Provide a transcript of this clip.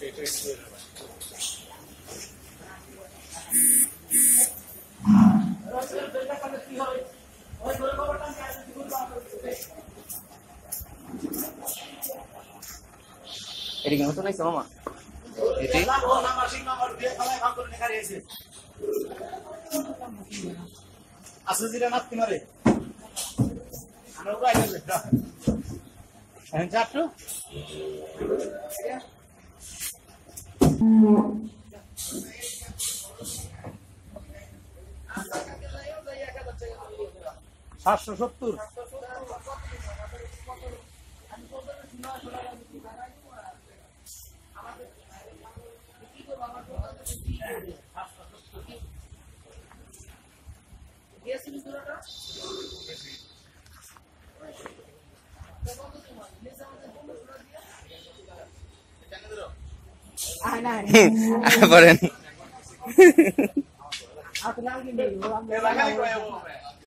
এদিকে নতুন আইছে মামা এটি আসলে যেটা নাচ কিনারে আমরা আইলে এখন চাটু $770 বলেন